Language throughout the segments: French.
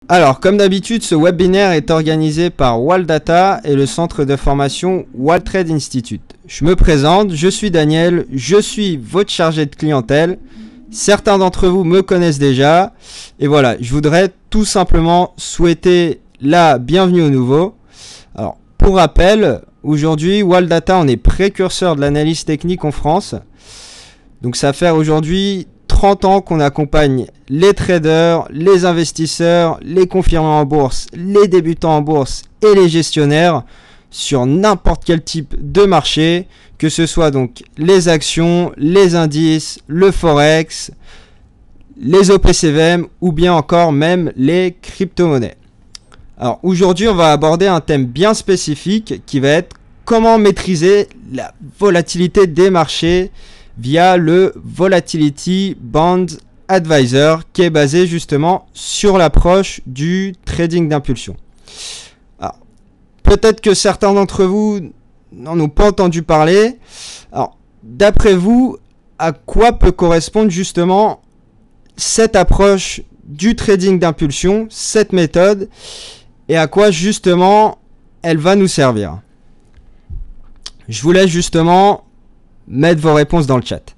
Alors, comme d'habitude, ce webinaire est organisé par WallData et le centre de formation WallTrade Institute. Je me présente, je suis Daniel, je suis votre chargé de clientèle. Certains d'entre vous me connaissent déjà. Et voilà, je voudrais tout simplement souhaiter la bienvenue aux nouveaux. Alors, pour rappel, aujourd'hui, WallData, on est précurseur de l'analyse technique en France. Donc, ça fait aujourd'hui 30 ans qu'on accompagne les traders, les investisseurs, les confirmés en bourse, les débutants en bourse et les gestionnaires sur n'importe quel type de marché, que ce soit donc les actions, les indices, le forex, les OPCVM ou bien encore même les crypto-monnaies. Alors aujourd'hui, on va aborder un thème bien spécifique qui va être comment maîtriser la volatilité des marchés via le Volatility Band Advisor qui est basé justement sur l'approche du trading d'impulsion. Alors, peut-être que certains d'entre vous n'en ont pas entendu parler. Alors, d'après vous, à quoi peut correspondre justement cette approche du trading d'impulsion, cette méthode, et à quoi justement elle va nous servir? Je vous laisse justement mettre vos réponses dans le chat.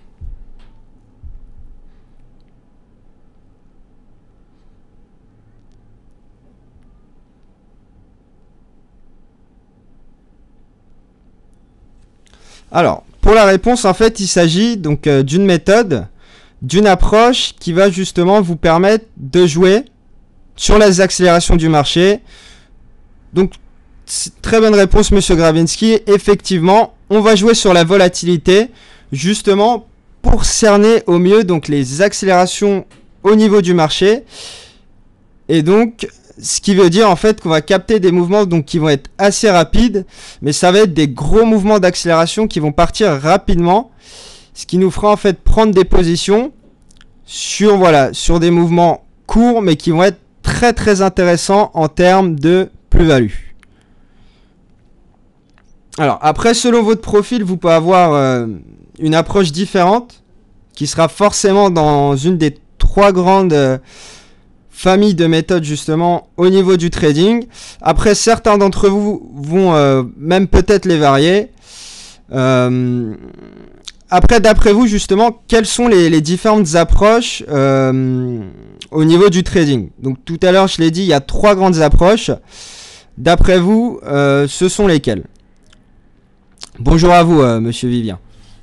Alors, pour la réponse, en fait, il s'agit donc d'une méthode, d'une approche qui va justement vous permettre de jouer sur les accélérations du marché. Donc, très bonne réponse, monsieur Gravinsky. Effectivement, on va jouer sur la volatilité, justement pour cerner au mieux donc les accélérations au niveau du marché. Et donc, ce qui veut dire en fait qu'on va capter des mouvements donc qui vont être assez rapides, mais ça va être des gros mouvements d'accélération qui vont partir rapidement, ce qui nous fera en fait prendre des positions sur sur des mouvements courts, mais qui vont être très très intéressants en termes de plus-value. Alors après, selon votre profil, vous pouvez avoir une approche différente qui sera forcément dans une des trois grandes familles de méthodes justement au niveau du trading. Après, certains d'entre vous vont même peut-être les varier. Après, d'après vous justement, quelles sont les différentes approches au niveau du trading? Donc tout à l'heure, je l'ai dit, il y a trois grandes approches. D'après vous, ce sont lesquelles? Bonjour à vous, monsieur Vivien.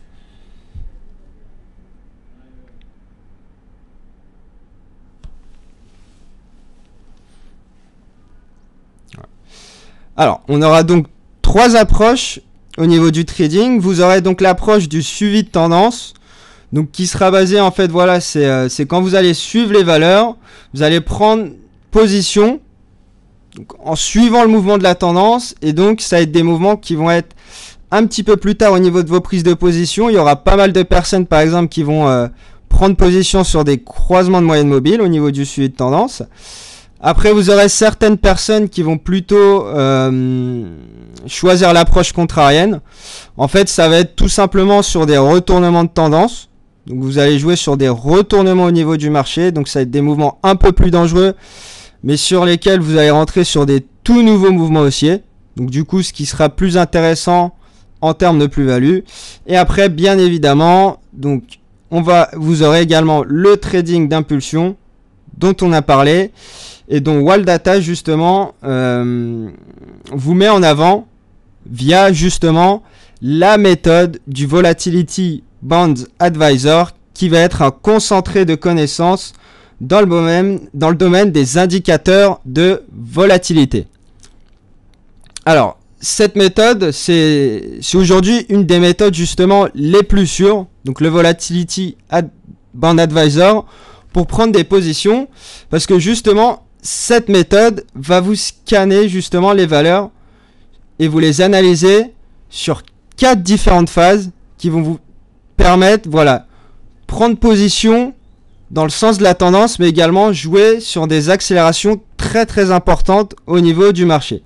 Alors, on aura donc trois approches au niveau du trading. Vous aurez donc l'approche du suivi de tendance, donc qui sera basée en fait, voilà, c'est quand vous allez suivre les valeurs, vous allez prendre position donc, en suivant le mouvement de la tendance, et donc ça va être des mouvements qui vont être un petit peu plus tard au niveau de vos prises de position. Il y aura pas mal de personnes par exemple qui vont prendre position sur des croisements de moyenne mobile au niveau du suivi de tendance. Après, vous aurez certaines personnes qui vont plutôt choisir l'approche contrarienne. En fait, ça va être tout simplement sur des retournements de tendance. Donc vous allez jouer sur des retournements au niveau du marché. Donc ça va être des mouvements un peu plus dangereux, mais sur lesquels vous allez rentrer sur des tout nouveaux mouvements haussiers. Donc du coup, ce qui sera plus intéressant en termes de plus-value. Et après, bien évidemment, donc vous aurez également le trading d'impulsion dont on a parlé et dont WallData justement vous met en avant via justement la méthode du Volatility Band Advisor, qui va être un concentré de connaissances dans le domaine des indicateurs de volatilité. Alors, cette méthode, c'est aujourd'hui une des méthodes justement les plus sûres, donc le Volatility Band Advisor, pour prendre des positions, parce que justement, cette méthode va vous scanner justement les valeurs et vous les analyser sur 4 différentes phases qui vont vous permettre, voilà, prendre position dans le sens de la tendance, mais également jouer sur des accélérations très très importantes au niveau du marché.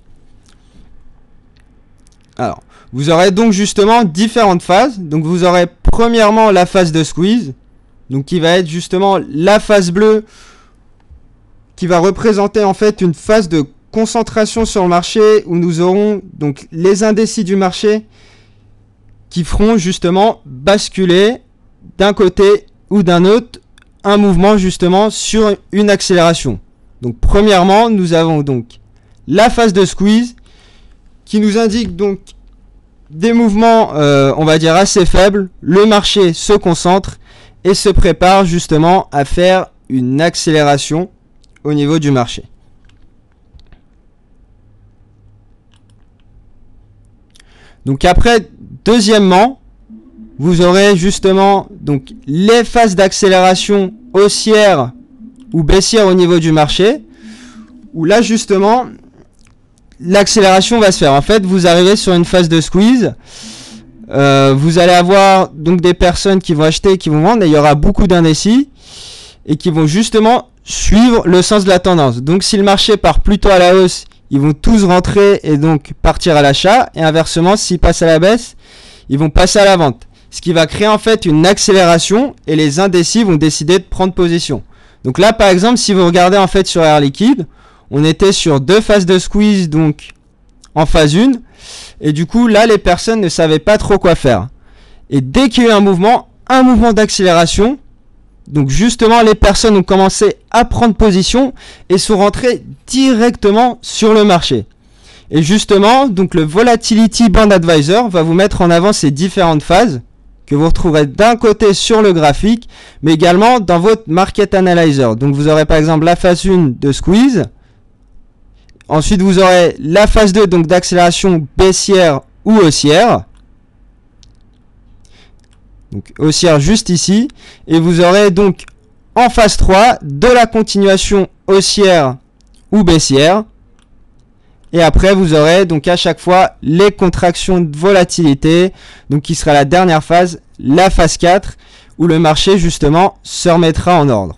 Alors, vous aurez donc justement différentes phases. Donc vous aurez premièrement la phase de squeeze, donc qui va être justement la phase bleue qui va représenter en fait une phase de concentration sur le marché où nous aurons donc les indécis du marché qui feront justement basculer d'un côté ou d'un autre un mouvement justement sur une accélération. Donc premièrement, nous avons donc la phase de squeeze qui nous indique donc des mouvements on va dire assez faibles. Le marché se concentre et se prépare justement à faire une accélération au niveau du marché. Donc après, deuxièmement, vous aurez justement donc les phases d'accélération haussière ou baissière au niveau du marché, où là justement l'accélération va se faire. En fait, vous arrivez sur une phase de squeeze, vous allez avoir donc des personnes qui vont acheter et qui vont vendre, et il y aura beaucoup d'indécis et qui vont justement suivre le sens de la tendance. Donc si le marché part plutôt à la hausse, ils vont tous rentrer et donc partir à l'achat, et inversement, s'ils passent à la baisse, ils vont passer à la vente. Ce qui va créer en fait une accélération, et les indécis vont décider de prendre position. Donc là par exemple, si vous regardez en fait sur Air Liquide, on était sur deux phases de squeeze, donc en phase 1, et du coup là les personnes ne savaient pas trop quoi faire. Et dès qu'il y a eu un mouvement d'accélération, donc justement les personnes ont commencé à prendre position et sont rentrées directement sur le marché. Et justement, donc le Volatility Band Advisor va vous mettre en avant ces différentes phases que vous retrouverez d'un côté sur le graphique, mais également dans votre Market Analyzer. Donc vous aurez par exemple la phase 1 de squeeze. Ensuite vous aurez la phase 2 donc d'accélération baissière ou haussière. Donc haussière juste ici. Et vous aurez donc en phase 3 de la continuation haussière ou baissière. Et après vous aurez donc à chaque fois les contractions de volatilité, donc qui sera la dernière phase, la phase 4, où le marché justement se remettra en ordre.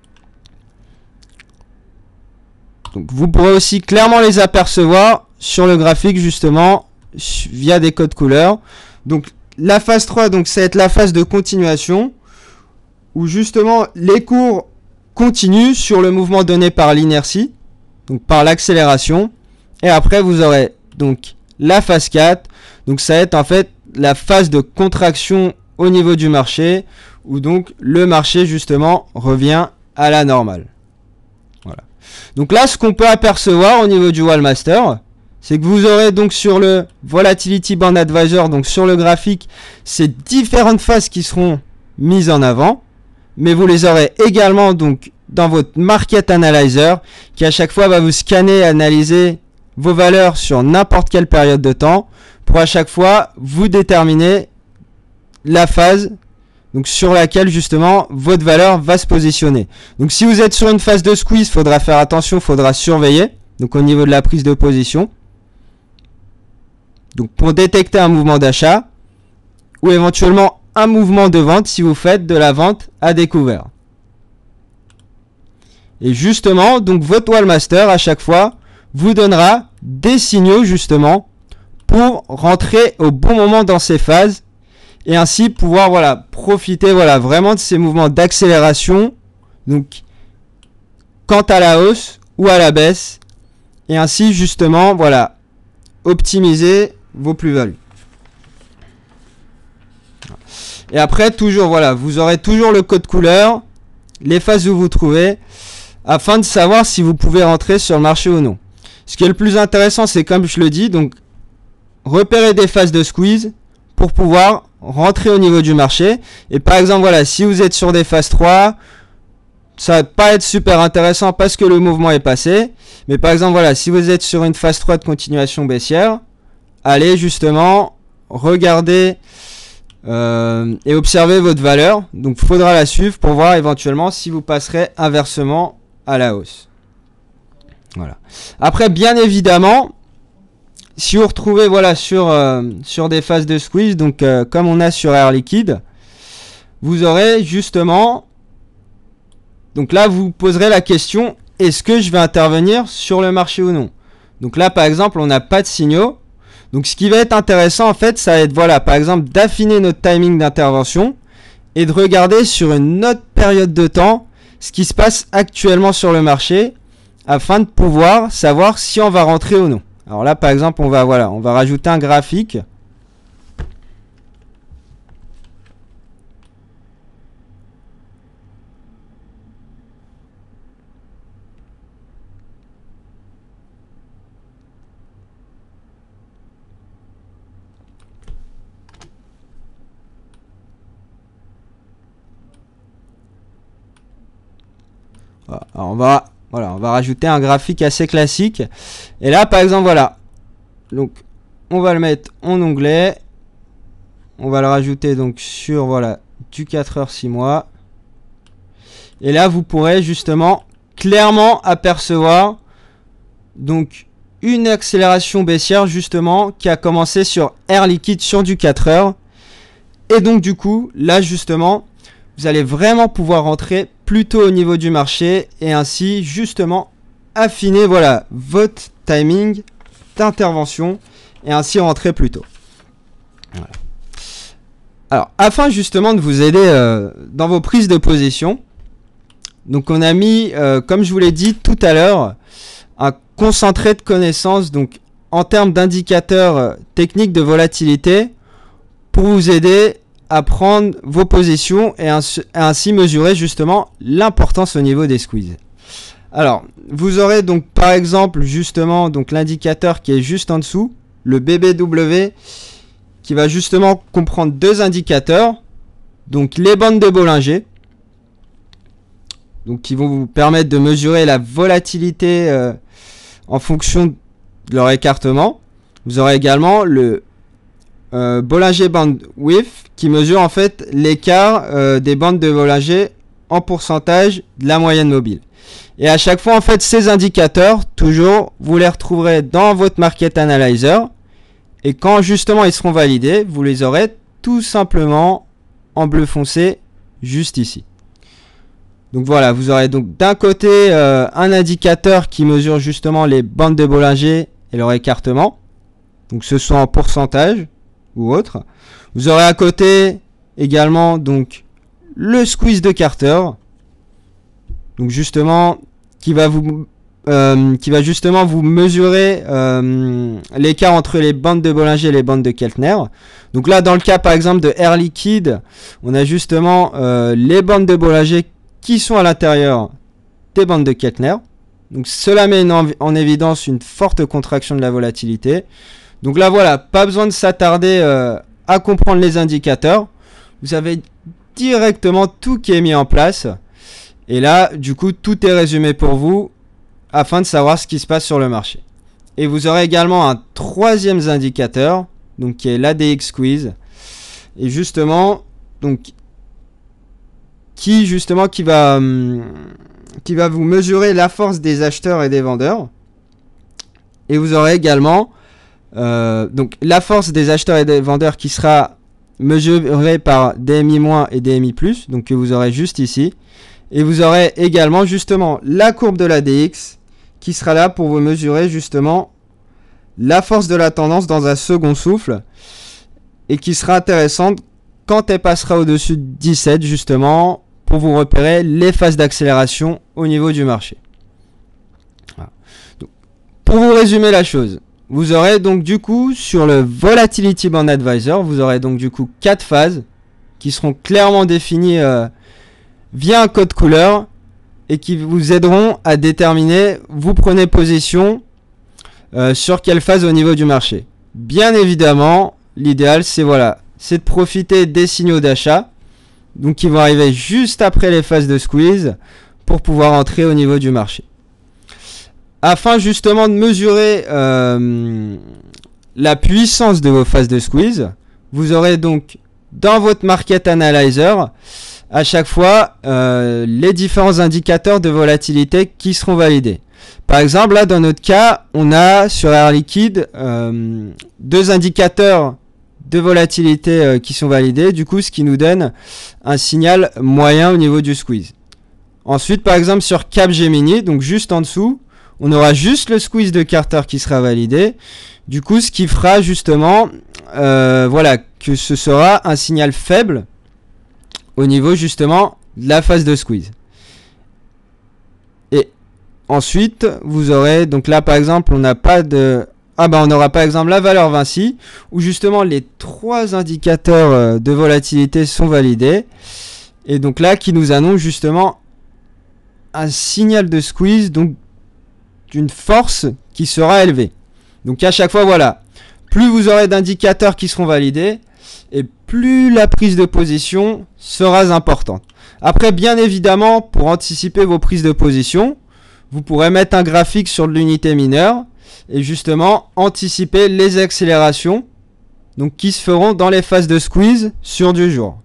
Donc vous pourrez aussi clairement les apercevoir sur le graphique justement via des codes couleurs. Donc la phase 3, donc ça va être la phase de continuation, où justement les cours continuent sur le mouvement donné par l'inertie, donc par l'accélération. Et après vous aurez donc la phase 4, donc ça va être en fait la phase de contraction au niveau du marché, où donc le marché justement revient à la normale. Voilà. Donc là ce qu'on peut apercevoir au niveau du Wallmaster, c'est que vous aurez donc sur le Volatility Band Advisor, donc sur le graphique, ces différentes phases qui seront mises en avant, mais vous les aurez également donc dans votre Market Analyzer, qui à chaque fois va vous scanner et analyser vos valeurs sur n'importe quelle période de temps pour à chaque fois vous déterminer la phase donc sur laquelle justement votre valeur va se positionner. Donc si vous êtes sur une phase de squeeze, il faudra faire attention, il faudra surveiller donc au niveau de la prise de position, donc pour détecter un mouvement d'achat ou éventuellement un mouvement de vente si vous faites de la vente à découvert. Et justement donc votre Wallmaster à chaque fois vous donnera des signaux justement pour rentrer au bon moment dans ces phases et ainsi pouvoir voilà profiter voilà vraiment de ces mouvements d'accélération, donc quant à la hausse ou à la baisse, et ainsi justement voilà optimiser vos plus-values. Et après toujours voilà, vous aurez toujours le code couleur, les phases où vous trouvez, afin de savoir si vous pouvez rentrer sur le marché ou non. Ce qui est le plus intéressant, c'est comme je le dis, donc repérer des phases de squeeze pour pouvoir rentrer au niveau du marché. Et par exemple, voilà, si vous êtes sur des phases 3, ça va pas être super intéressant parce que le mouvement est passé. Mais par exemple, voilà, si vous êtes sur une phase 3 de continuation baissière, allez justement regarder et observer votre valeur. Donc, il faudra la suivre pour voir éventuellement si vous passerez inversement à la hausse. Voilà. Après, bien évidemment, si vous retrouvez voilà sur des phases de squeeze, donc comme on a sur Air Liquide, vous aurez justement, donc là vous poserez la question, est-ce que je vais intervenir sur le marché ou non? Donc là par exemple on n'a pas de signaux, donc ce qui va être intéressant en fait ça va être voilà par exemple d'affiner notre timing d'intervention et de regarder sur une autre période de temps ce qui se passe actuellement sur le marché. afin de pouvoir savoir si on va rentrer ou non. Alors là, par exemple, on va rajouter un graphique. Alors on va rajouter un graphique assez classique. Et là, par exemple, voilà. Donc, on va le mettre en onglet. On va le rajouter donc sur, voilà, du 4 heures 6 mois. Et là, vous pourrez justement clairement apercevoir donc une accélération baissière justement qui a commencé sur Air Liquide sur du 4 heures. Et donc du coup, là justement, vous allez vraiment pouvoir rentrer plus tôt au niveau du marché et ainsi justement affiner, voilà, votre timing d'intervention et ainsi rentrer plus tôt. Voilà. Alors, afin justement de vous aider dans vos prises de position, donc on a mis, comme je vous l'ai dit tout à l'heure, un concentré de connaissances donc en termes d'indicateurs techniques de volatilité pour vous aider à prendre vos positions et ainsi mesurer justement l'importance au niveau des squeezes. Alors, vous aurez donc par exemple justement donc l'indicateur qui est juste en dessous, le BBW, qui va justement comprendre deux indicateurs, donc les bandes de Bollinger, donc qui vont vous permettre de mesurer la volatilité en fonction de leur écartement. Vous aurez également le Bollinger Band Width qui mesure en fait l'écart des bandes de Bollinger en pourcentage de la moyenne mobile. Et à chaque fois en fait ces indicateurs, toujours vous les retrouverez dans votre Market Analyzer et quand justement ils seront validés, vous les aurez tout simplement en bleu foncé juste ici. Donc voilà, vous aurez donc d'un côté un indicateur qui mesure justement les bandes de Bollinger et leur écartement, donc ce soit en pourcentage ou autre. Vous aurez à côté également donc le squeeze de Carter, donc justement qui va justement vous mesurer l'écart entre les bandes de Bollinger et les bandes de Keltner. Donc là dans le cas par exemple de Air Liquide, on a justement les bandes de Bollinger qui sont à l'intérieur des bandes de Keltner. Donc cela met en évidence une forte contraction de la volatilité. Donc là voilà, pas besoin de s'attarder à comprendre les indicateurs. Vous avez directement tout qui est mis en place. Et là, du coup, tout est résumé pour vous afin de savoir ce qui se passe sur le marché. Et vous aurez également un troisième indicateur, donc qui est l'ADX Squeeze. Et justement, donc qui va vous mesurer la force des acheteurs et des vendeurs. Et vous aurez également donc la force des acheteurs et des vendeurs qui sera mesurée par DMI- et DMI+, donc que vous aurez juste ici. Et vous aurez également justement la courbe de l'ADX qui sera là pour vous mesurer justement la force de la tendance dans un second souffle et qui sera intéressante quand elle passera au-dessus de 17 justement pour vous repérer les phases d'accélération au niveau du marché. Voilà. Donc, pour vous résumer la chose, vous aurez donc du coup sur le Volatility Band Advisor, vous aurez donc du coup 4 phases qui seront clairement définies via un code couleur et qui vous aideront à déterminer, vous prenez position sur quelle phase au niveau du marché. Bien évidemment, l'idéal c'est de profiter des signaux d'achat, donc qui vont arriver juste après les phases de squeeze pour pouvoir entrer au niveau du marché. Afin justement de mesurer la puissance de vos phases de squeeze, vous aurez donc dans votre Market Analyzer à chaque fois les différents indicateurs de volatilité qui seront validés. Par exemple, là dans notre cas, on a sur Air Liquide deux indicateurs de volatilité qui sont validés, du coup ce qui nous donne un signal moyen au niveau du squeeze. Ensuite par exemple sur Capgemini, donc juste en dessous, on aura juste le squeeze de Carter qui sera validé, du coup ce qui fera justement que ce sera un signal faible au niveau justement de la phase de squeeze. Et ensuite, vous aurez, donc là par exemple, on n'a pas de... Ah bah on aura par exemple la valeur Vinci, où justement les 3 indicateurs de volatilité sont validés. Et donc là, qui nous annonce justement un signal de squeeze, donc d'une force qui sera élevée. Donc à chaque fois, voilà, plus vous aurez d'indicateurs qui seront validés, et plus la prise de position sera importante. Après, bien évidemment, pour anticiper vos prises de position, vous pourrez mettre un graphique sur l'unité mineure et justement anticiper les accélérations donc qui se feront dans les phases de squeeze sur du jour.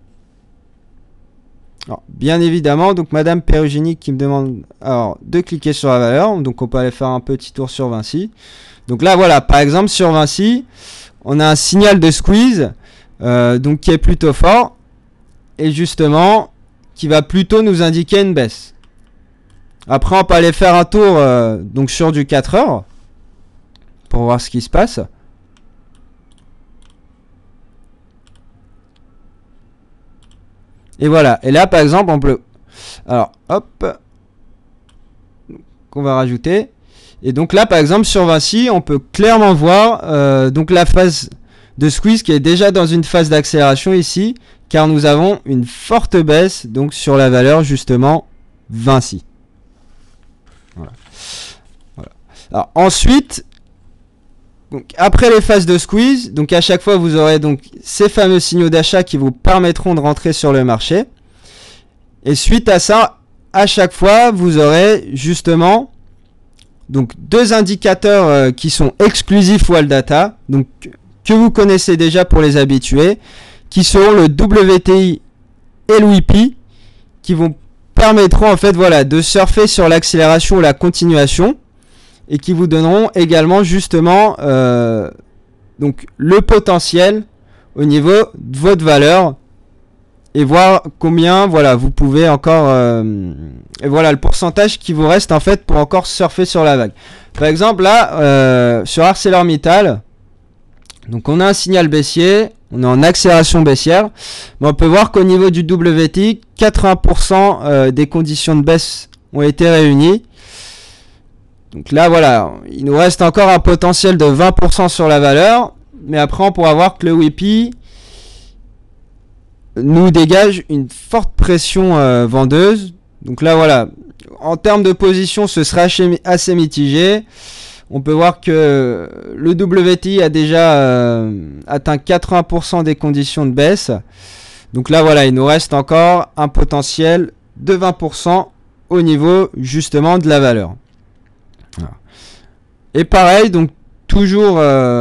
Alors, bien évidemment, donc Madame Perugini qui me demande alors de cliquer sur la valeur, donc on peut aller faire un petit tour sur Vinci. Donc là voilà, par exemple sur Vinci, on a un signal de squeeze donc qui est plutôt fort et justement qui va plutôt nous indiquer une baisse. Après on peut aller faire un tour donc sur du 4 heures pour voir ce qui se passe. Et voilà, et là par exemple on peut, alors hop, qu'on va rajouter, et donc là par exemple sur Vinci on peut clairement voir donc la phase de squeeze qui est déjà dans une phase d'accélération ici, car nous avons une forte baisse donc sur la valeur justement Vinci. Voilà. Voilà. Alors ensuite, donc après les phases de squeeze, donc à chaque fois vous aurez donc ces fameux signaux d'achat qui vous permettront de rentrer sur le marché. Et suite à ça, à chaque fois vous aurez justement donc 2 indicateurs qui sont exclusifs WallData, donc que vous connaissez déjà pour les habitués, qui seront le WTI et le WIPI, qui vous permettront en fait voilà de surfer sur l'accélération ou la continuation. Et qui vous donneront également justement donc le potentiel au niveau de votre valeur et voir combien voilà vous pouvez encore et voilà le pourcentage qui vous reste en fait pour encore surfer sur la vague. Par exemple là sur ArcelorMittal, donc on a un signal baissier, on est en accélération baissière, mais on peut voir qu'au niveau du WTI 80% des conditions de baisse ont été réunies. Donc là voilà, il nous reste encore un potentiel de 20% sur la valeur, mais après on pourra voir que le WIPI nous dégage une forte pression vendeuse. Donc là voilà, en termes de position ce sera assez mitigé. On peut voir que le WTI a déjà atteint 80% des conditions de baisse. Donc là voilà, il nous reste encore un potentiel de 20% au niveau justement de la valeur. Et pareil, donc toujours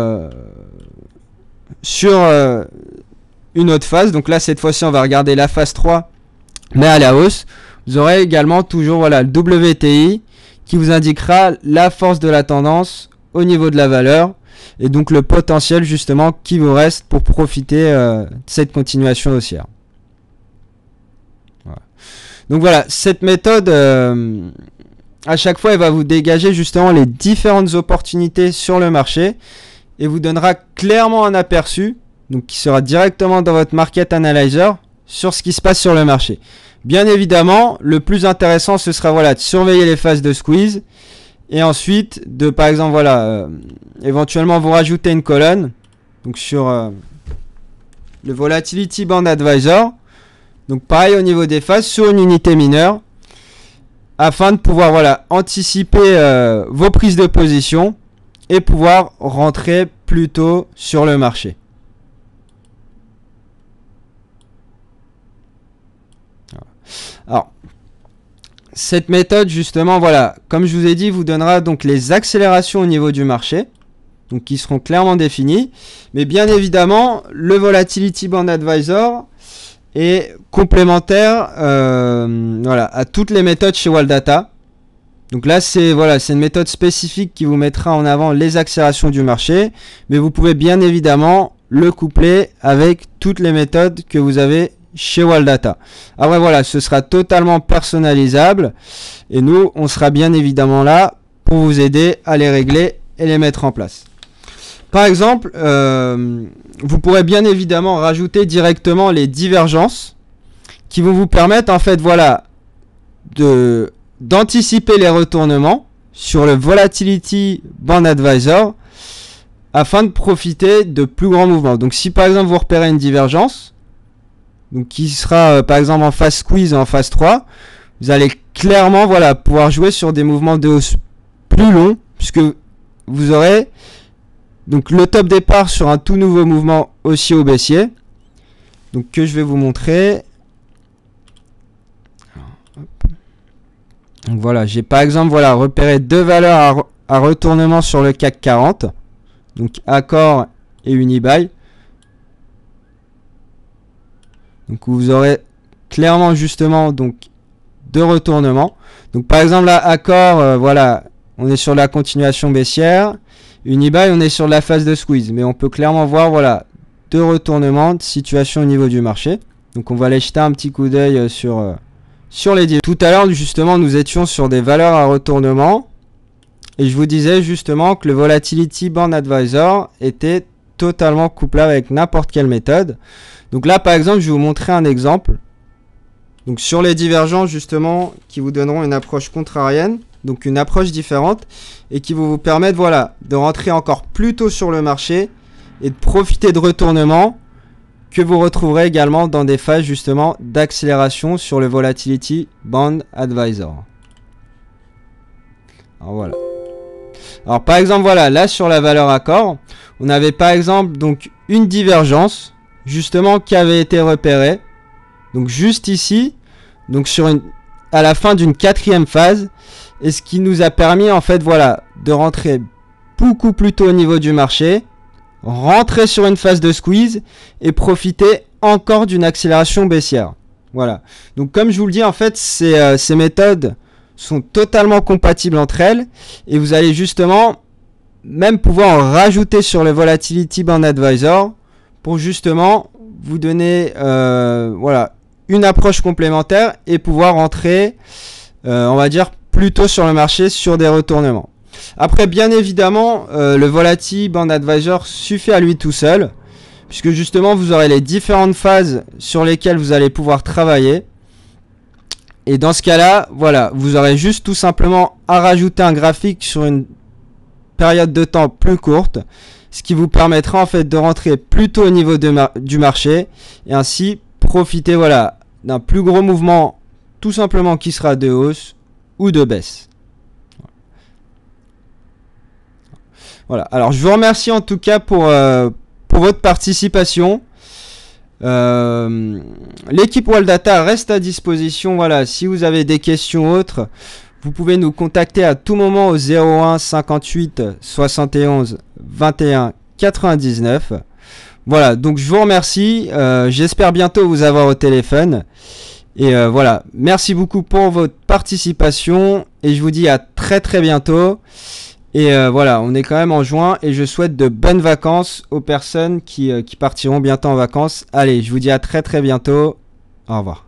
sur une autre phase. Donc là, cette fois-ci, on va regarder la phase 3, mais à la hausse. Vous aurez également toujours voilà, le WTI qui vous indiquera la force de la tendance au niveau de la valeur. Et donc le potentiel justement qui vous reste pour profiter de cette continuation haussière. Voilà. Donc voilà, cette méthode... à chaque fois, elle va vous dégager justement les différentes opportunités sur le marché et vous donnera clairement un aperçu, donc qui sera directement dans votre Market Analyzer sur ce qui se passe sur le marché. Bien évidemment, le plus intéressant, ce sera voilà de surveiller les phases de squeeze et ensuite de, par exemple, voilà, éventuellement vous rajouter une colonne, donc sur le Volatility Band Advisor. Donc pareil au niveau des phases sur une unité mineure, afin de pouvoir voilà anticiper vos prises de position et pouvoir rentrer plus tôt sur le marché. Alors cette méthode justement voilà, comme je vous ai dit, vous donnera donc les accélérations au niveau du marché, donc qui seront clairement définies, mais bien évidemment le Volatility Band Advisor et complémentaire voilà, à toutes les méthodes chez WallData. Donc là c'est voilà, c'est une méthode spécifique qui vous mettra en avant les accélérations du marché, mais vous pouvez bien évidemment le coupler avec toutes les méthodes que vous avez chez WallData. Après voilà, ce sera totalement personnalisable et nous on sera bien évidemment là pour vous aider à les régler et les mettre en place. Par exemple, vous pourrez bien évidemment rajouter directement les divergences qui vont vous permettre en fait voilà de d'anticiper les retournements sur le Volatility Band Advisor afin de profiter de plus grands mouvements. Donc si par exemple vous repérez une divergence, donc qui sera par exemple en phase squeeze ou en phase 3, vous allez clairement voilà, pouvoir jouer sur des mouvements de hausse plus longs, puisque vous aurez donc le top départ sur un tout nouveau mouvement haussier ou baissier, donc que je vais vous montrer. Donc voilà, j'ai par exemple voilà, repéré deux valeurs à retournement sur le CAC 40, donc Accor et Unibail. Donc vous aurez clairement justement donc deux retournements. Donc par exemple là Accor, voilà, on est sur la continuation baissière. Unibail, on est sur la phase de squeeze, mais on peut clairement voir voilà deux retournements de situation au niveau du marché. Donc on va aller jeter un petit coup d'œil sur les divers. Tout à l'heure justement nous étions sur des valeurs à retournement et je vous disais justement que le Volatility Band Advisor était totalement couplable avec n'importe quelle méthode. Donc là par exemple je vais vous montrer un exemple. Donc sur les divergences justement qui vous donneront une approche contrarienne, donc une approche différente et qui vont vous permettre voilà de rentrer encore plus tôt sur le marché et de profiter de retournements que vous retrouverez également dans des phases justement d'accélération sur le Volatility Band Advisor. Alors voilà. Alors par exemple voilà, là sur la valeur Accor, on avait par exemple donc une divergence justement qui avait été repérée. Donc juste ici, donc à la fin d'une quatrième phase, et ce qui nous a permis en fait voilà de rentrer beaucoup plus tôt au niveau du marché, rentrer sur une phase de squeeze et profiter encore d'une accélération baissière. Voilà. Donc comme je vous le dis en fait ces méthodes sont totalement compatibles entre elles et vous allez justement même pouvoir en rajouter sur le Volatility Band Advisor pour justement vous donner voilà une approche complémentaire et pouvoir rentrer on va dire plus tôt sur le marché sur des retournements. Après bien évidemment le Volatility Band Advisor suffit à lui tout seul puisque justement vous aurez les différentes phases sur lesquelles vous allez pouvoir travailler. Et dans ce cas-là, voilà, vous aurez juste tout simplement à rajouter un graphique sur une période de temps plus courte, ce qui vous permettra en fait de rentrer plus tôt au niveau du marché et ainsi profiter voilà d'un plus gros mouvement tout simplement qui sera de hausse ou de baisse. Voilà. Alors je vous remercie en tout cas pour votre participation. L'équipe Waldata reste à disposition. Voilà, si vous avez des questions autres, vous pouvez nous contacter à tout moment au 01 58 71 21 99. Voilà, donc je vous remercie. J'espère bientôt vous avoir au téléphone. Et voilà, merci beaucoup pour votre participation. Et je vous dis à très très bientôt. Et voilà, on est quand même en juin et je souhaite de bonnes vacances aux personnes qui partiront bientôt en vacances. Allez, je vous dis à très très bientôt. Au revoir.